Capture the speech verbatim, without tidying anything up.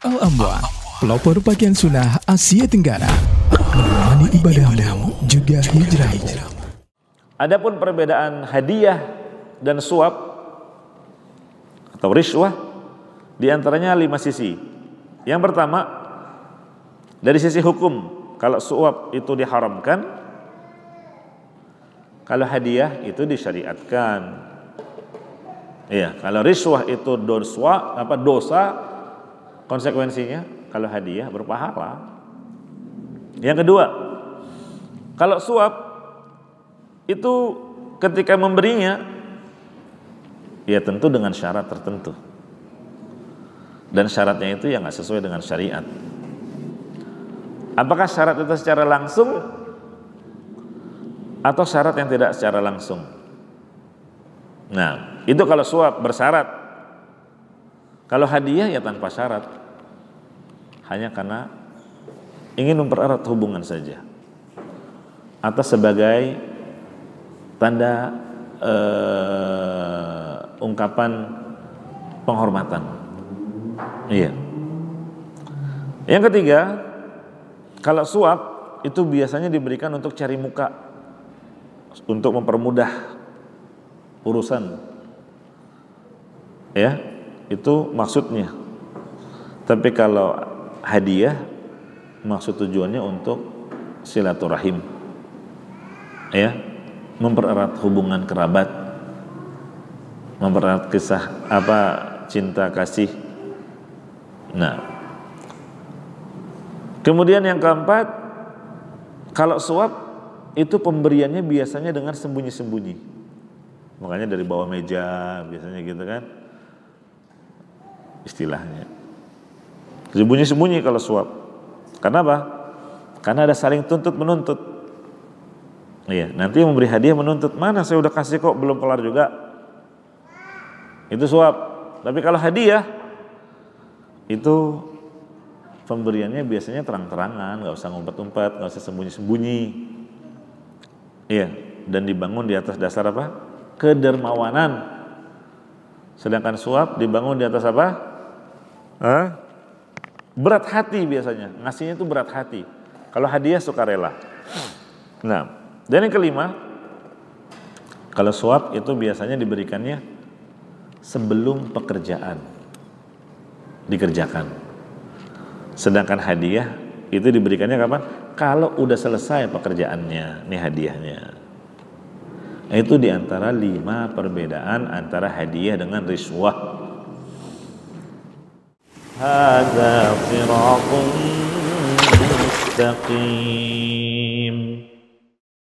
Al-Amwan, pelopor pakaian sunnah Asia Tenggara, menemani ibadahmu juga hijrahmu. Adapun perbedaan hadiah dan suap atau riswah diantaranya lima sisi. Yang pertama, dari sisi hukum, kalau suap itu diharamkan, kalau hadiah itu disyariatkan. Iya, kalau riswah itu dosa, apa dosa, konsekuensinya kalau hadiah berpahala. Yang kedua, kalau suap itu ketika memberinya, ya tentu dengan syarat tertentu. Dan syaratnya itu yang nggak sesuai dengan syariat. Apakah syarat itu secara langsung atau syarat yang tidak secara langsung? Nah, itu kalau suap bersyarat. Kalau hadiah ya tanpa syarat, hanya karena ingin mempererat hubungan saja, atau sebagai tanda uh, ungkapan penghormatan. Iya. Yang ketiga, kalau suap itu biasanya diberikan untuk cari muka, untuk mempermudah urusan. Ya, itu maksudnya. Tapi kalau hadiah, maksud tujuannya untuk silaturahim. Ya, mempererat hubungan kerabat, mempererat kisah apa cinta kasih. Nah, kemudian yang keempat, kalau suap itu pemberiannya biasanya dengan sembunyi-sembunyi. Makanya dari bawah meja biasanya gitu kan istilahnya. Sembunyi-sembunyi kalau suap. Karena apa? Karena ada saling tuntut menuntut. Iya, nanti yang memberi hadiah menuntut, mana saya udah kasih kok belum kelar juga. Itu suap. Tapi kalau hadiah itu pemberiannya biasanya terang-terangan, nggak usah ngumpet-ngumpet, nggak usah sembunyi-sembunyi. Iya, dan dibangun di atas dasar apa? Kedermawanan. Sedangkan suap dibangun di atas apa? Hah? Berat hati biasanya, ngasihnya itu berat hati. Kalau hadiah sukarela. Nah, dan yang kelima, kalau suap itu biasanya diberikannya sebelum pekerjaan dikerjakan. Sedangkan hadiah itu diberikannya kapan? Kalau udah selesai pekerjaannya, nih hadiahnya. Itu diantara lima perbedaan antara hadiah dengan riswah. Hadza siratun mustaqim.